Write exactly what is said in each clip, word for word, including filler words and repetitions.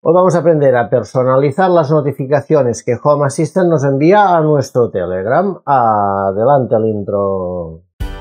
Hoy vamos a aprender a personalizar las notificaciones que Home Assistant nos envía a nuestro Telegram. Adelante el intro.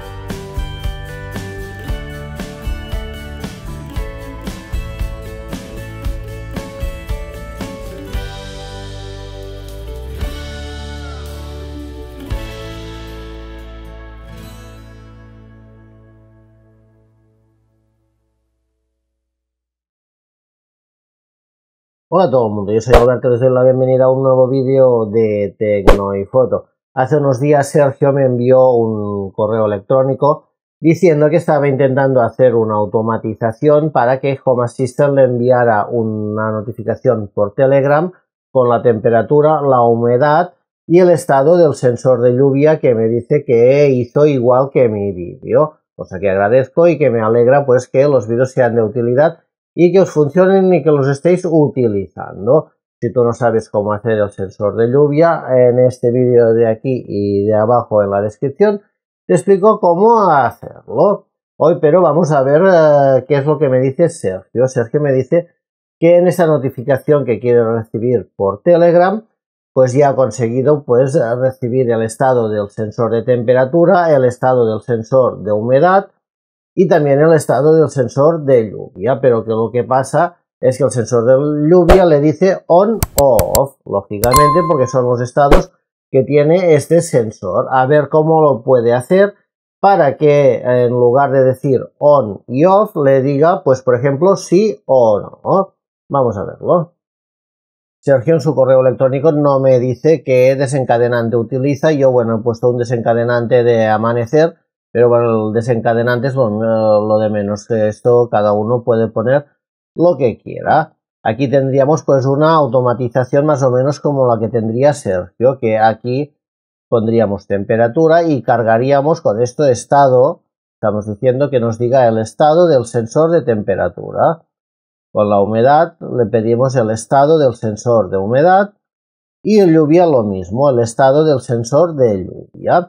Hola a todo el mundo, yo soy Alberto, les doy la bienvenida a un nuevo vídeo de Tecno y Foto. Hace unos días Sergio me envió un correo electrónico diciendo que estaba intentando hacer una automatización para que Home Assistant le enviara una notificación por Telegram con la temperatura, la humedad y el estado del sensor de lluvia, que me dice que hizo igual que mi vídeo, cosa que agradezco y que me alegra pues que los vídeos sean de utilidad y que os funcionen y que los estéis utilizando. Si tú no sabes cómo hacer el sensor de lluvia, en este vídeo de aquí y de abajo en la descripción te explico cómo hacerlo. Hoy pero vamos a ver uh, qué es lo que me dice Sergio. Sergio me dice que en esta notificación que quiere recibir por Telegram, pues ya ha conseguido pues recibir el estado del sensor de temperatura, el estado del sensor de humedad y también el estado del sensor de lluvia, pero que lo que pasa es que el sensor de lluvia le dice on off, lógicamente porque son los estados que tiene este sensor. A ver cómo lo puede hacer para que en lugar de decir on y off le diga, pues por ejemplo, sí o no. Vamos a verlo. Sergio en su correo electrónico no me dice qué desencadenante utiliza. Yo, bueno, he puesto un desencadenante de amanecer, pero bueno, el desencadenante es lo, lo de menos. Esto cada uno puede poner lo que quiera. Aquí tendríamos pues una automatización más o menos como la que tendría Sergio, que aquí pondríamos temperatura y cargaríamos con esto estado. Estamos diciendo que nos diga el estado del sensor de temperatura. Con la humedad le pedimos el estado del sensor de humedad y el lluvia lo mismo, el estado del sensor de lluvia.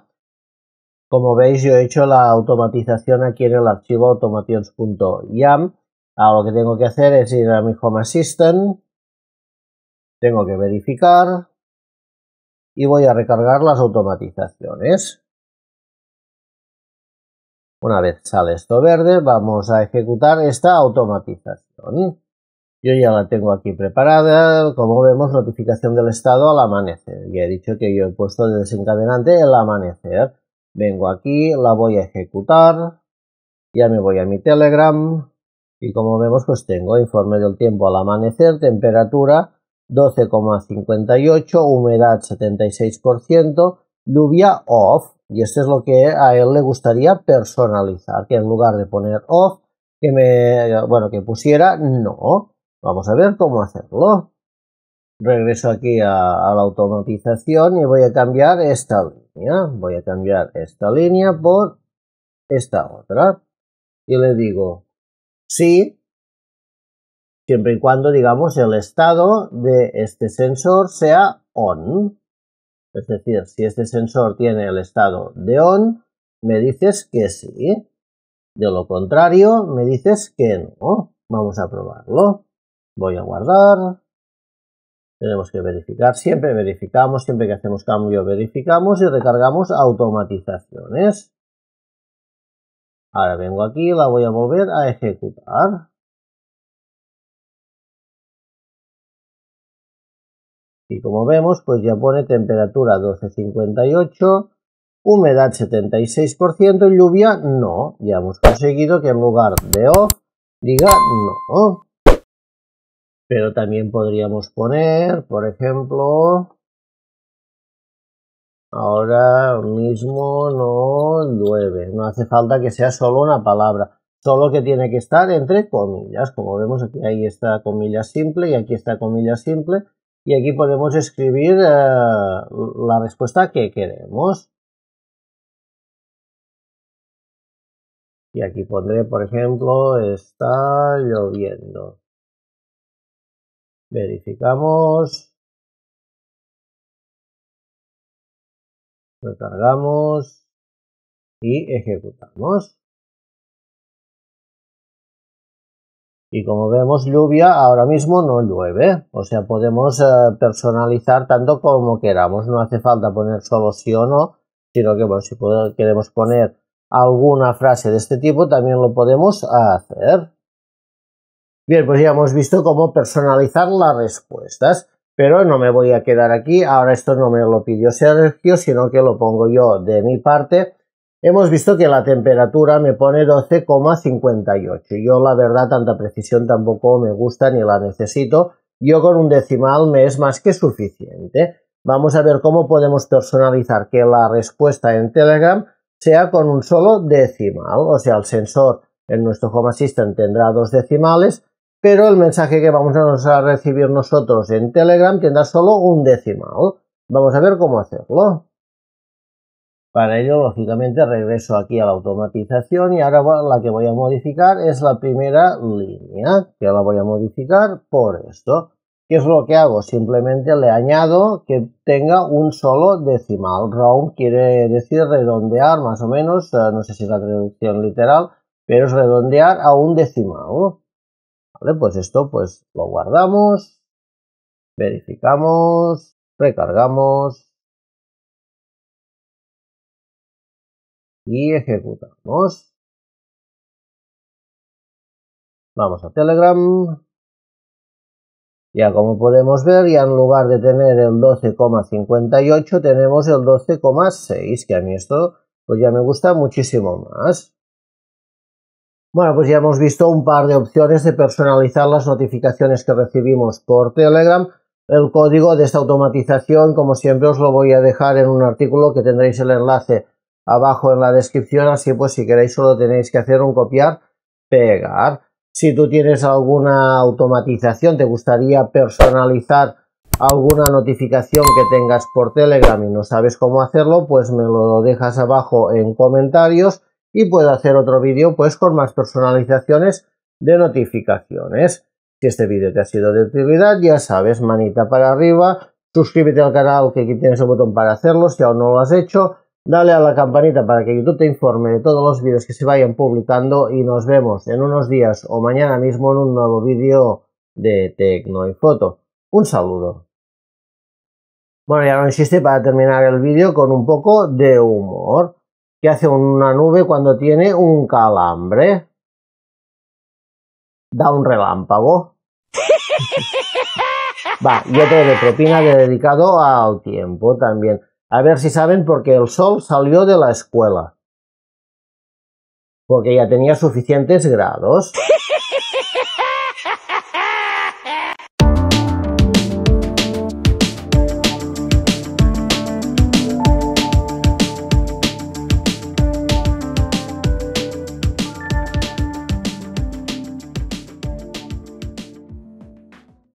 Como veis, yo he hecho la automatización aquí en el archivo automations punto yam. Ahora lo que tengo que hacer es ir a mi Home Assistant, tengo que verificar y voy a recargar las automatizaciones. Una vez sale esto verde, vamos a ejecutar esta automatización. Yo ya la tengo aquí preparada, como vemos, notificación del estado al amanecer. Ya he dicho que yo he puesto de desencadenante el amanecer. Vengo aquí, la voy a ejecutar, ya me voy a mi Telegram y como vemos pues tengo informe del tiempo al amanecer, temperatura doce coma cincuenta y ocho, humedad setenta y seis por ciento, lluvia off. Y esto es lo que a él le gustaría personalizar, que en lugar de poner off, que me, bueno, que pusiera no. Vamos a ver cómo hacerlo. Regreso aquí a, a la automatización y voy a cambiar esta línea. Voy a cambiar esta línea por esta otra. Y le digo sí, siempre y cuando, digamos, el estado de este sensor sea on. Es decir, si este sensor tiene el estado de on, me dices que sí. De lo contrario, me dices que no. Vamos a probarlo. Voy a guardar. Tenemos que verificar. Siempre verificamos. Siempre que hacemos cambio, verificamos y recargamos automatizaciones. Ahora vengo aquí, la voy a volver a ejecutar. Y como vemos, pues ya pone temperatura doce cincuenta y ocho, humedad setenta y seis por ciento y lluvia no. Ya hemos conseguido que en lugar de off diga no. Pero también podríamos poner, por ejemplo, ahora mismo no llueve. No hace falta que sea solo una palabra, solo que tiene que estar entre comillas. Como vemos aquí, ahí está comilla simple y aquí está comilla simple. Y aquí podemos escribir eh, la respuesta que queremos. Y aquí pondré, por ejemplo, está lloviendo. Verificamos. Recargamos. Y ejecutamos. Y como vemos, lluvia ahora mismo no llueve. O sea, podemos eh, personalizar tanto como queramos. No hace falta poner solo sí o no, sino que bueno, si puedo, queremos poner alguna frase de este tipo, también lo podemos hacer. Bien, pues ya hemos visto cómo personalizar las respuestas. Pero no me voy a quedar aquí. Ahora esto no me lo pidió Sergio, sino que lo pongo yo de mi parte. Hemos visto que la temperatura me pone doce coma cincuenta y ocho. Yo la verdad tanta precisión tampoco me gusta ni la necesito. Yo con un decimal me es más que suficiente. Vamos a ver cómo podemos personalizar que la respuesta en Telegram sea con un solo decimal. O sea, el sensor en nuestro Home Assistant tendrá dos decimales, pero el mensaje que vamos a recibir nosotros en Telegram tendrá solo un decimal. Vamos a ver cómo hacerlo. Para ello, lógicamente, regreso aquí a la automatización y ahora la que voy a modificar es la primera línea, que la voy a modificar por esto. ¿Qué es lo que hago? Simplemente le añado que tenga un solo decimal. Round quiere decir redondear, más o menos, no sé si es la traducción literal, pero es redondear a un decimal. Vale, pues esto pues lo guardamos, verificamos, recargamos y ejecutamos. Vamos a Telegram. Ya como podemos ver, ya en lugar de tener el doce coma cincuenta y ocho tenemos el doce coma seis, que a mí esto pues ya me gusta muchísimo más. Bueno, pues ya hemos visto un par de opciones de personalizar las notificaciones que recibimos por Telegram. El código de esta automatización, como siempre, os lo voy a dejar en un artículo que tendréis el enlace abajo en la descripción, así pues si queréis solo tenéis que hacer un copiar, pegar. Si tú tienes alguna automatización, te gustaría personalizar alguna notificación que tengas por Telegram y no sabes cómo hacerlo, pues me lo dejas abajo en comentarios y puedo hacer otro vídeo pues con más personalizaciones de notificaciones. Si este vídeo te ha sido de utilidad, ya sabes, manita para arriba, suscríbete al canal que aquí tienes el botón para hacerlo si aún no lo has hecho. Dale a la campanita para que YouTube te informe de todos los vídeos que se vayan publicando y nos vemos en unos días o mañana mismo en un nuevo vídeo de Tecno y Foto. Un saludo. Bueno, ya no insiste para terminar el vídeo con un poco de humor. ¿Qué hace una nube cuando tiene un calambre? Da un relámpago. Va, y otro de propina dedicado al tiempo también. A ver si saben por qué el sol salió de la escuela. Porque ya tenía suficientes grados.